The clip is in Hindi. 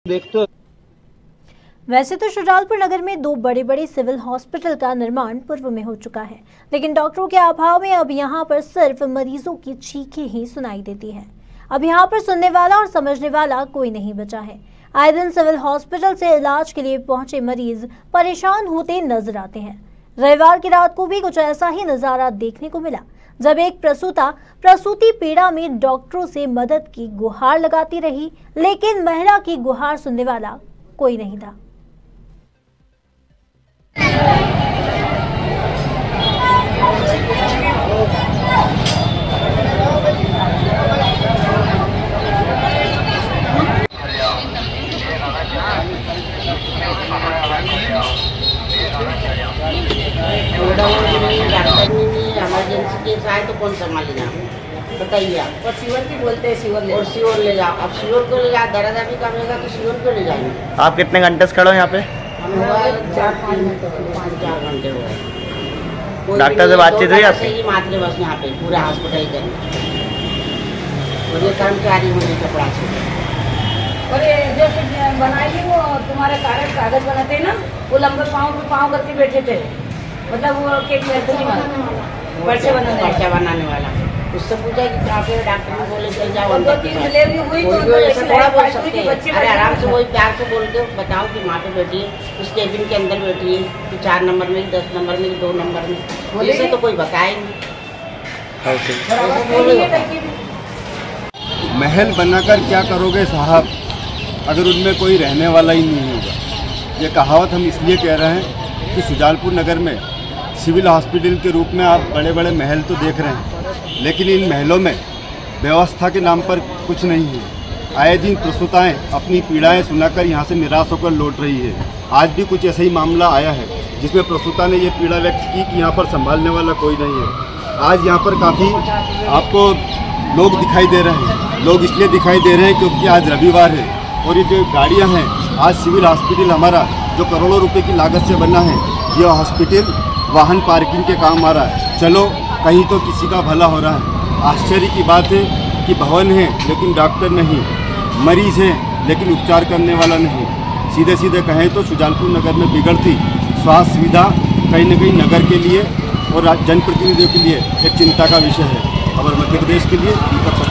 देखते। वैसे तो शुजालपुर नगर में 2 बड़े सिविल हॉस्पिटल का निर्माण पूर्व में हो चुका है, लेकिन डॉक्टरों के अभाव में अब यहां पर सिर्फ मरीजों की चीखें ही सुनाई देती है। अब यहां पर सुनने वाला और समझने वाला कोई नहीं बचा है। आए दिन सिविल हॉस्पिटल से इलाज के लिए पहुंचे मरीज परेशान होते नजर आते हैं। रविवार की रात को भी कुछ ऐसा ही नजारा देखने को मिला, जब एक प्रसूता प्रसूति पीड़ा में डॉक्टरों से मदद की गुहार लगाती रही, लेकिन महिला की गुहार सुनने वाला कोई नहीं था। इमरजेंसी केस आए तो कौन संभालेगा बताइए आप। और सीवर की बोलते हैं सीवर ले, और सीवर ले जाओ। अब सीवर को ले जाओ, दर्द अभी कम होगा तो सीवर को ले जाएंगे। आप कितने घंटे से खड़े हो यहाँ पे? हम हुआ 4 घंटे हुए। डॉक्टर से बातचीत हुई आपकी? मात्र बस यहाँ पे पूरा हॉस्पिटल के अंदर और ये कर्मचारी मुझे कपड़ा से और ये जो बनाई वो तुम्हारे कागज बनाते हैं ना, वो लंबे पाँव करके बैठे थे, मतलब वो केक पर्चा बनाने वाला। उससे पूछा कि आपके डॉक्टर ने बोले चल जाओ, 2-3 डिलीवरी हुई तो थोड़ा बोल सकते हैं। अरे आराम से वही प्यार से बोल के बताओ कि माँ पे बैठी है, उस केबिन के अंदर बैठी है, कि 4 नंबर में, 10 नंबर में, 2 नंबर में, बोले तो कोई बताए नहीं। महल बनाकर क्या करोगे साहब, अगर उनमें कोई रहने वाला ही नहीं होगा। ये कहावत हम इसलिए कह रहे हैं कि शुजालपुर नगर में सिविल हॉस्पिटल के रूप में आप बड़े बड़े महल तो देख रहे हैं, लेकिन इन महलों में व्यवस्था के नाम पर कुछ नहीं है। आए दिन प्रसूताएं अपनी पीड़ाएं सुनाकर यहाँ से निराश होकर लौट रही है। आज भी कुछ ऐसा ही मामला आया है जिसमें प्रसूता ने ये पीड़ा व्यक्त की कि यहाँ पर संभालने वाला कोई नहीं है। आज यहाँ पर काफ़ी आपको लोग दिखाई दे रहे हैं। लोग इसलिए दिखाई दे रहे हैं क्योंकि आज रविवार है और ये जो गाड़ियाँ हैं, आज सिविल हॉस्पिटल हमारा जो करोड़ों रुपए की लागत से बना है, ये हॉस्पिटल वाहन पार्किंग के काम आ रहा है। चलो कहीं तो किसी का भला हो रहा है। आश्चर्य की बात है कि भवन है लेकिन डॉक्टर नहीं, मरीज है लेकिन उपचार करने वाला नहीं। सीधे सीधे कहें तो शुजालपुर नगर में बिगड़ती स्वास्थ्य सुविधा कहीं न कहीं नगर के लिए और जनप्रतिनिधियों के लिए एक चिंता का विषय है। और मध्य प्रदेश के लिए